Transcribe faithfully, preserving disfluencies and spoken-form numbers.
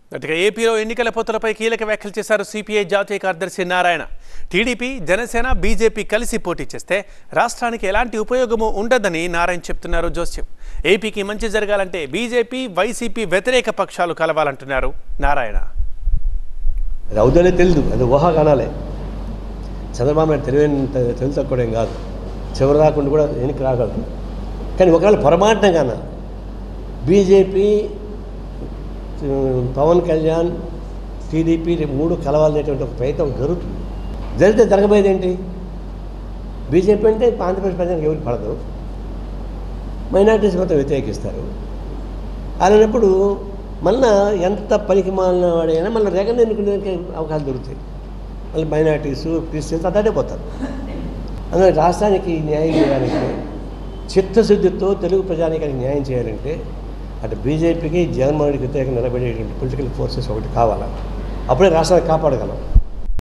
అటుగా ఏపీలో ఎన్నికల పొత్తులపై కీలక వ్యాఖ్యలు చేశారు సిపిఐ జాతీయ కార్యదర్శి నారాయణ. టీడీపీ, జనసేన, బీజేపీ కలిసి పోటీ చేస్తే రాష్ట్రానికి ఎలాంటి ఉపయోగమూ ఉండదని నారాయణ చెప్తున్నారు. జోస్యం ఏపీకి మంచి జరగాలంటే బీజేపీ, వైసీపీ వ్యతిరేక పక్షాలు కలవాలంటున్నారు నారాయణ. అది అవుతుందే తెలియదు, అది ఊహాగానాలే. చంద్రబాబు నాయుడు తెలివైన తెలివి తక్కువడం కాదు, చివరి రాకుండా కూడా ఎన్నిక రాగలరు. కానీ ఒకవేళ పొరపాటున బీజేపీ, పవన్ కళ్యాణ్, టీడీపీ మూడు కలవాలనేటువంటి ఒక ప్రయత్నం జరుగుతుంది. జరిగితే జరగబోయేది ఏంటి? బీజేపీ అంటే ఆంధ్రప్రదేశ్ ప్రజలకు ఎవరికి పడదు, మైనార్టీస్ మొత్తం వ్యతిరేకిస్తారు. అలాంటప్పుడు మళ్ళీ ఎంత పనికి మాలిన వాడైనా మళ్ళీ జగన్ ఎన్నుకునే అవకాశాలు దొరుకుతాయి. మళ్ళీ మైనార్టీస్, క్రిస్టియన్స్ అదే పోతారు. అందులో రాష్ట్రానికి న్యాయం చేయాలంటే, చిత్తశుద్ధితో తెలుగు ప్రజానికి న్యాయం చేయాలంటే అటు బీజేపీకి, జగన్మోహన్ రెడ్డికి వ్యతిరేకంగా నిలబడేటువంటి పొలిటికల్ ఫోర్సెస్ ఒకటి కావాలా. అప్పుడే రాష్ట్రాన్ని కాపాడగలం.